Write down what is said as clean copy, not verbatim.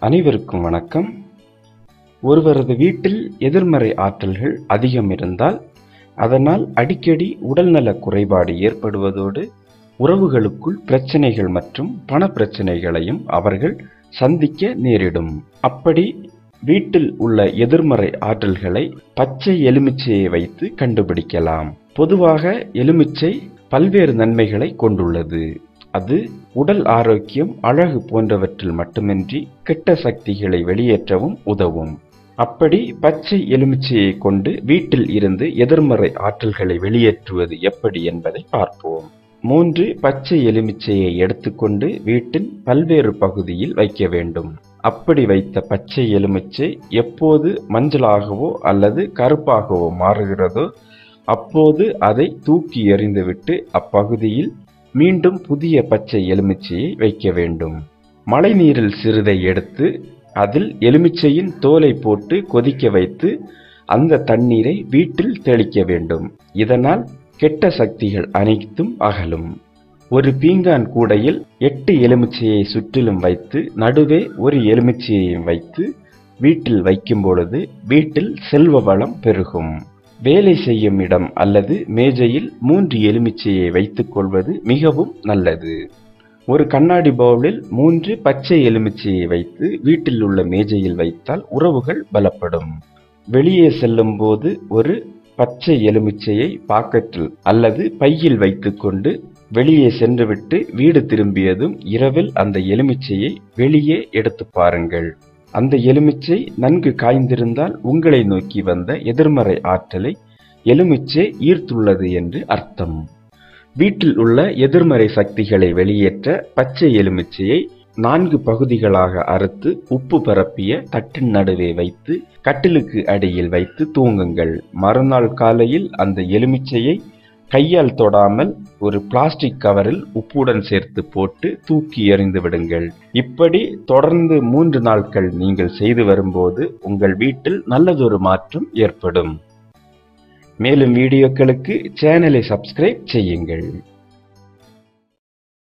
அனைவருக்கும் வணக்கம். ஒருவரது வீட்டில் எதிர்மறை ஆற்றல்கள் அதிகம் இருந்தால் அதனால் அடிக்கடி உடல்நல குறைபாடு ஏற்படுவதோடு உறவுகளுக்குள் பிரச்சனைகள் மற்றும் பண பிரச்சனைகளையும் அவர்கள் சந்திக்க நேரிடும். அப்படி வீட்டில் உள்ள எதிர்மறை ஆற்றல்களை பச்சை எலுமிச்சையை வைத்து கண்டுபிடிக்கலாம். பொதுவாக எலுமிச்சை பல்வேறு நன்மைகளை கொண்டுள்ளது. அது உடல் ஆரோக்கியம், அழகு போன்றவற்றில் மட்டுமின்றி கெட்ட சக்திகளை வெளியேற்றவும் உதவும். அப்படி பச்சை எலுமிச்சையை கொண்டு வீட்டில் இருந்து எதிர்மறை ஆற்றல்களை வெளியேற்றுவது எப்படி என்பதை பார்ப்போம். 3 பச்சை எலுமிச்சையை எடுத்துக்கொண்டு வீட்டின் பல்வேறு பகுதியில் வைக்க வேண்டும். அப்படி வைத்த பச்சை எலுமிச்சை எப்போது மஞ்சளாகவோ அல்லது கருப்பாகவோ மாறுகிறதோ அப்போது அதை தூக்கி எறிந்துவிட்டு அப்பகுதியில் மீண்டும் புதிய பச்சை எலுமிச்சையை வைக்க வேண்டும். மழைநீரில் சிறிதை எடுத்து அதில் எலுமிச்சையின் தோலை போட்டு கொதிக்க வைத்து அந்த தண்ணீரை வீட்டில் தெளிக்க வேண்டும். இதனால் கெட்ட சக்திகள் அனைத்தும் அகலும். ஒரு பீங்கான் கூடையில் 8 எலுமிச்சையை சுற்றிலும் வைத்து நடுவே ஒரு எலுமிச்சையையும் வைத்து வீட்டில் வைக்கும் பொழுது வீட்டில் செல்வ வளம் பெருகும். வேலை செய்யும் இடம் அல்லது மேஜையில் 3 எலுமிச்சையை வைத்துக் கொள்வது மிகவும் நல்லது. ஒரு கண்ணாடி பவுலில் 3 பச்சை எலுமிச்சையை வைத்து வீட்டில் உள்ள மேஜையில் வைத்தால் உறவுகள் பலப்படும். வெளியே செல்லும் போது ஒரு பச்சை எலுமிச்சையை பாக்கெட்டில் அல்லது பையில் வைத்துக்கொண்டு வெளியே சென்றுவிட்டு வீடு திரும்பியதும் இரவில் அந்த எலுமிச்சையை வெளியே எடுத்து பாருங்கள். அந்த எலுமிச்சை நன்கு காய்ந்திருந்தால் உங்களை நோக்கி வந்த எதிர்மறை ஆற்றலை எலுமிச்சை ஈர்த்துள்ளது என்று அர்த்தம். வீட்டில் உள்ள எதிர்மறை சக்திகளை வெளியேற்ற பச்சை எலுமிச்சையை 4 பகுதிகளாக அறுத்து உப்பு பரப்பிய தட்டின் நடுவே வைத்து கட்டிலுக்கு அடியில் வைத்து தூங்குங்கள். மறுநாள் காலையில் அந்த எலுமிச்சையை கையால் தொடாமல் ஒரு பிளாஸ்டிக் கவரில் உப்புடன் சேர்த்து போட்டு தூக்கி எறிந்து விடுங்கள். இப்படி தொடர்ந்து 3 நாட்கள் நீங்கள் செய்து வரும்போது உங்கள் வீட்டில் நல்லதொரு மாற்றம் ஏற்படும். மேலும் வீடியோக்களுக்கு சேனலை சப்ஸ்கிரைப் செய்யுங்கள்.